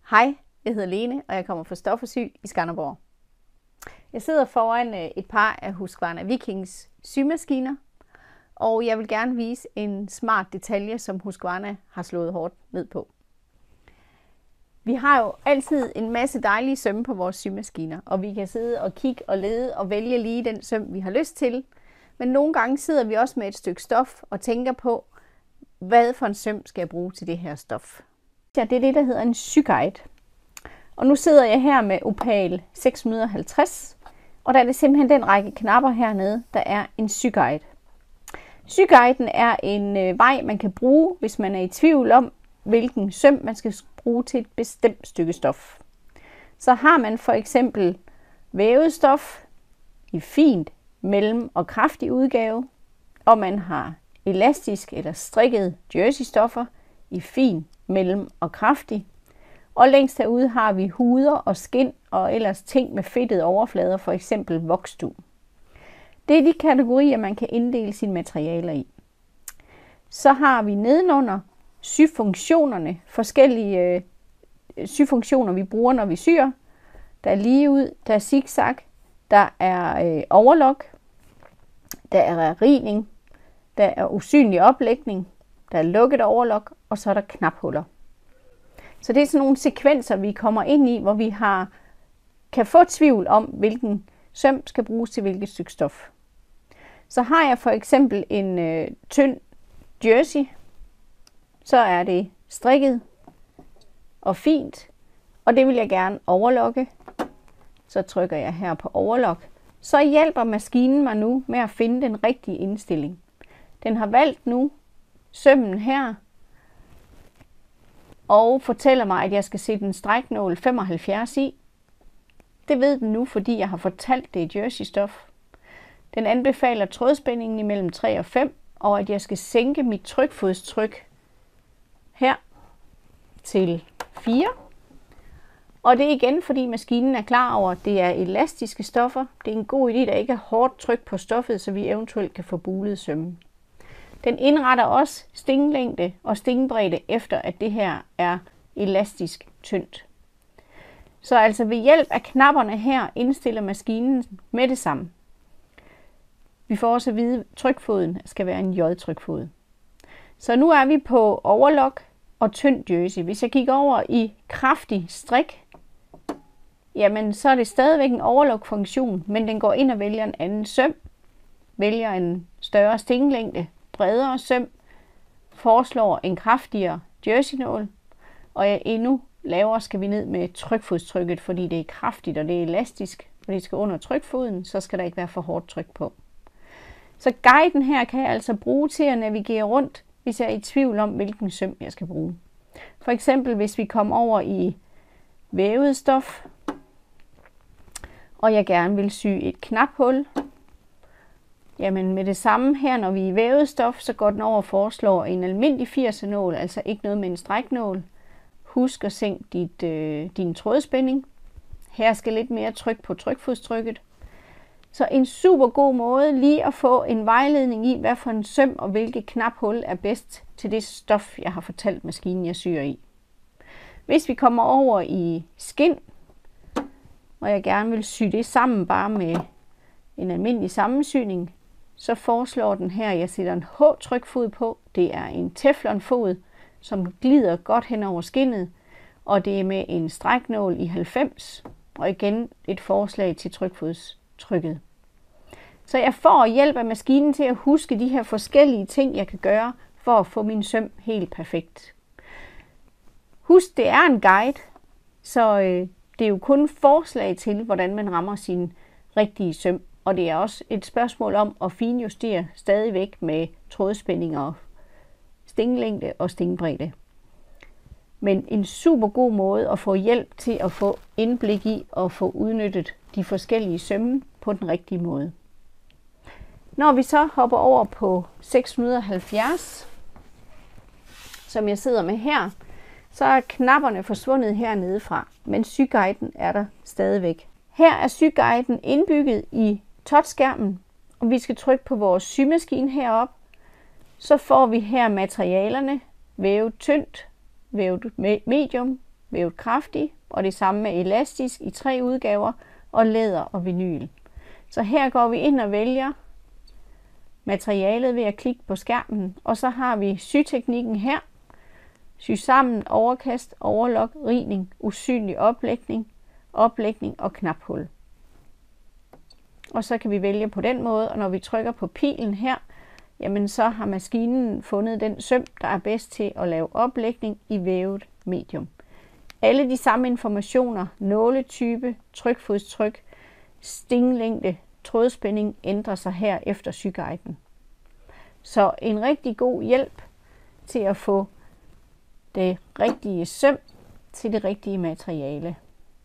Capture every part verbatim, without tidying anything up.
Hej, jeg hedder Lene, og jeg kommer fra Stof og Sy i Skanderborg. Jeg sidder foran et par af Husqvarna Vikings symaskiner, og jeg vil gerne vise en smart detalje, som Husqvarna har slået hårdt ned på. Vi har jo altid en masse dejlige sømme på vores symaskiner, og vi kan sidde og kigge og lede og vælge lige den søm, vi har lyst til. Men nogle gange sidder vi også med et stykke stof og tænker på, hvad for en søm skal jeg bruge til det her stof. Ja, det er det, der hedder en syguide. Og nu sidder jeg her med Opal seks hundrede og halvtreds, og der er det simpelthen den række knapper hernede, der er en syguide. Syguiden er en øh, vej, man kan bruge, hvis man er i tvivl om, hvilken søm man skal bruge til et bestemt stykke stof. Så har man for eksempel vævet stof i fint, mellem og kraftig udgave, og man har elastisk eller strikket jerseystoffer i fin, mellem og kraftig. Og længst herude har vi huder og skind og ellers ting med fedtede overflader, for eksempel voksdug. Det er de kategorier, man kan inddele sine materialer i. Så har vi nedenunder syfunktionerne, forskellige øh, syfunktioner, vi bruger, når vi syr. Der er ligeud, der er zigzag, der er øh, overlok, der er rigning, der er usynlig oplægning, der er lukket overlok, og så er der knaphuller. Så det er sådan nogle sekvenser, vi kommer ind i, hvor vi har, kan få tvivl om, hvilken søm skal bruges til hvilket stykke stof. Så har jeg for eksempel en øh, tynd jersey, så er det strikket og fint, og det vil jeg gerne overlokke. Så trykker jeg her på overlok. Så hjælper maskinen mig nu med at finde den rigtige indstilling. Den har valgt nu sømmen her, og fortæller mig, at jeg skal sætte en stræknål femoghalvfjerds i. Det ved den nu, fordi jeg har fortalt det i jerseystof. Den anbefaler trådspændingen imellem tre og fem, og at jeg skal sænke mit trykfodstryk her til fire. Og det er igen, fordi maskinen er klar over, at det er elastiske stoffer. Det er en god idé, at der ikke er hårdt tryk på stoffet, så vi eventuelt kan få bulet sømmen. Den indretter også stinglængde og stingbredde efter, at det her er elastisk tyndt. Så altså ved hjælp af knapperne her indstiller maskinen med det samme. Vi får også at vide, at trykfoden skal være en J-trykfod. Så nu er vi på overlok og tynd jersey. Hvis jeg kigger over i kraftig strik, jamen så er det stadigvæk en overlok-funktion, men den går ind og vælger en anden søm, vælger en større stinglængde, bredere søm, foreslår en kraftigere jerseynål, og endnu lavere skal vi ned med trykfodstrykket, fordi det er kraftigt og det er elastisk, og det skal under trykfoden, så skal der ikke være for hårdt tryk på. Så guiden her kan jeg altså bruge til at navigere rundt, hvis jeg er i tvivl om, hvilken søm jeg skal bruge. For eksempel hvis vi kommer over i vævet stof, og jeg gerne vil sy et knaphul, jamen med det samme her, når vi er i vævet stof, så går den over og foreslår en almindelig firser-nål, altså ikke noget med en stræknål. Husk at sænke dit, øh, din trådspænding. Her skal lidt mere tryk på trykfodstrykket. Så en super god måde lige at få en vejledning i, hvad for en søm og hvilket knaphul er bedst til det stof, jeg har fortalt maskinen, jeg syr i. Hvis vi kommer over i skind, og jeg gerne vil sy det sammen bare med en almindelig sammensyning, så foreslår den her, at jeg sætter en H-trykfod på. Det er en teflonfod, som glider godt hen over skindet, og det er med en stræknål i halvfems, og igen et forslag til trykfodstrykket. Så jeg får hjælp af maskinen til at huske de her forskellige ting, jeg kan gøre for at få min søm helt perfekt. Husk, det er en guide, så øh, det er jo kun forslag til, hvordan man rammer sin rigtige søm. Og det er også et spørgsmål om at finjustere stadigvæk med trådspændinger og stinglængde og stingbredde. Men en super god måde at få hjælp til at få indblik i og få udnyttet de forskellige sømme på den rigtige måde. Når vi så hopper over på seks hundrede og halvfjerds, som jeg sidder med her, så er knapperne forsvundet hernede fra, men syguiden er der stadigvæk. Her er syguiden indbygget i touchskærmen, og vi skal trykke på vores symaskine heroppe. Så får vi her materialerne, vævet tyndt, vævet medium, vævet kraftig, og det samme med elastisk i tre udgaver, og læder og vinyl. Så her går vi ind og vælger materialet ved at klikke på skærmen, og så har vi syteknikken her. Sy sammen, overkast, overlok, rigning, usynlig oplægning, oplægning og knaphul. Og så kan vi vælge på den måde, og når vi trykker på pilen her, jamen så har maskinen fundet den søm, der er bedst til at lave oplægning i vævet medium. Alle de samme informationer, nåletype, trykfodstryk, stinglængde, trådspænding ændrer sig her efter syguiden. Så en rigtig god hjælp til at få det rigtige søm til det rigtige materiale.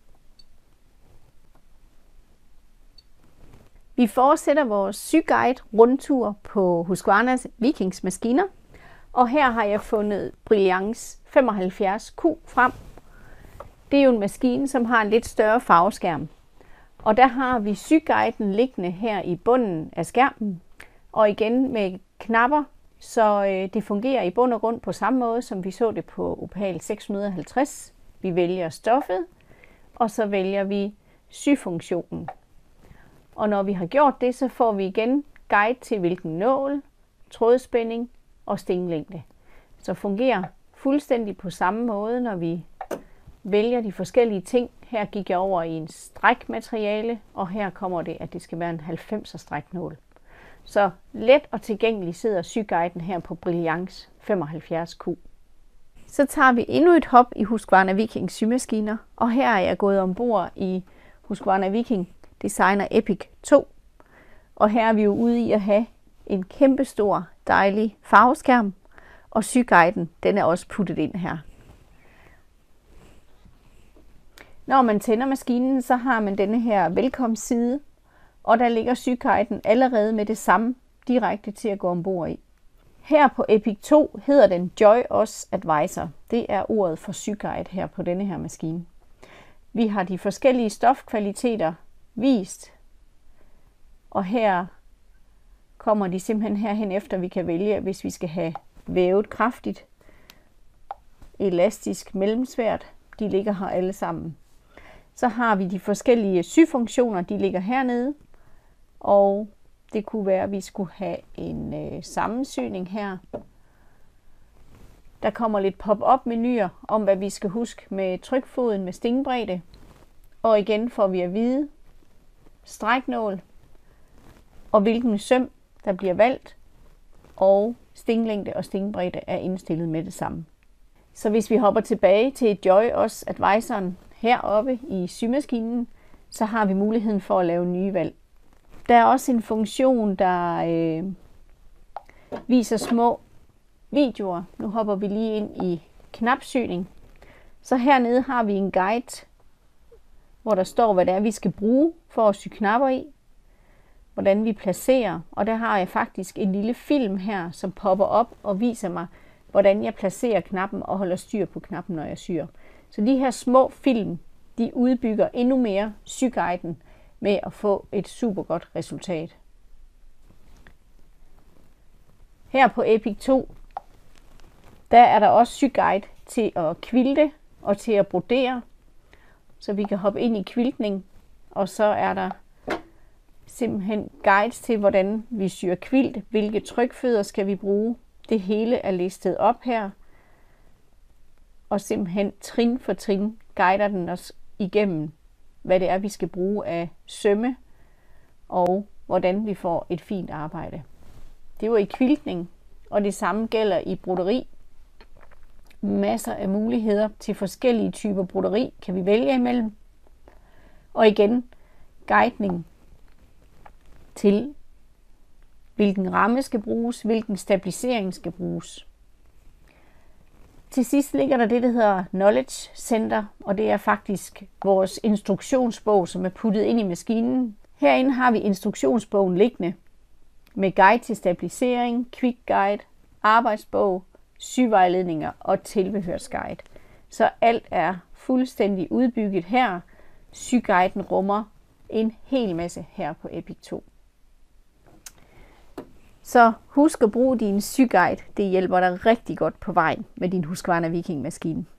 Vi fortsætter vores syguide rundtur på Husqvarna Vikings maskiner, og her har jeg fundet Brilliance femoghalvfjerds Q frem. Det er jo en maskine, som har en lidt større farveskærm. Og der har vi syguiden liggende her i bunden af skærmen, og igen med knapper, så det fungerer i bund og grund på samme måde, som vi så det på Opal seks hundrede og halvtreds. Vi vælger stoffet, og så vælger vi syfunktionen. Og når vi har gjort det, så får vi igen guide til hvilken nål, trådspænding og stinglængde. Så fungerer fuldstændig på samme måde, når vi vælger de forskellige ting. Her gik jeg over i en strækmateriale, og her kommer det, at det skal være en halvfemser stræknål. Så let og tilgængelig sidder syguiden her på Brilliance femoghalvfjerds Q. Så tager vi endnu et hop i Husqvarna Viking symaskiner, og her er jeg gået ombord i Husqvarna Viking Designer Epic to. Og her er vi jo ude i at have en kæmpestor, dejlig farveskærm, og syguiden, den er også puttet ind her. Når man tænder maskinen, så har man denne her velkomstside, og der ligger syguiden allerede med det samme direkte til at gå ombord i. Her på Epic to hedder den Joy Us Advisor. Det er ordet for syguide her på denne her maskine. Vi har de forskellige stofkvaliteter vist, og her kommer de simpelthen herhen efter, vi kan vælge, hvis vi skal have vævet kraftigt, elastisk, mellemsvært. De ligger her alle sammen. Så har vi de forskellige syfunktioner, de ligger hernede, og det kunne være, at vi skulle have en øh, sammensyning her. Der kommer lidt pop-up menuer om, hvad vi skal huske med trykfoden med stingbredde, og igen får vi at vide stræknål, og hvilken søm der bliver valgt, og stinglængde og stingbredde er indstillet med det samme. Så hvis vi hopper tilbage til Joy Us Advisoren heroppe i symaskinen, så har vi muligheden for at lave nye valg. Der er også en funktion, der øh, viser små videoer. Nu hopper vi lige ind i knapsyning. Så hernede har vi en guide, hvor der står, hvad det er, vi skal bruge for at sy knapper i. Hvordan vi placerer. Og der har jeg faktisk en lille film her, som popper op og viser mig, hvordan jeg placerer knappen og holder styr på knappen, når jeg syr. Så de her små film, de udbygger endnu mere syguiden med at få et super godt resultat. Her på Epic to, der er der også syguide til at kvilte og til at brodere. Så vi kan hoppe ind i kviltning, og så er der simpelthen guides til, hvordan vi syr kvilt, hvilke trykfødder skal vi bruge. Det hele er listet op her, og simpelthen trin for trin guider den os igennem, hvad det er, vi skal bruge af sømme, og hvordan vi får et fint arbejde. Det var i kviltning, og det samme gælder i broderi. Masser af muligheder til forskellige typer broderi kan vi vælge imellem. Og igen, guidning til, hvilken ramme skal bruges, hvilken stabilisering skal bruges. Til sidst ligger der det, der hedder Knowledge Center, og det er faktisk vores instruktionsbog, som er puttet ind i maskinen. Herinde har vi instruktionsbogen liggende med guide til stabilisering, quick guide, arbejdsbog, syvejledninger og tilbehørsguide. Så alt er fuldstændig udbygget her. Syguiden rummer en hel masse her på Epic to. Så husk at bruge din syguide. Det hjælper dig rigtig godt på vejen med din Husqvarna Viking maskine.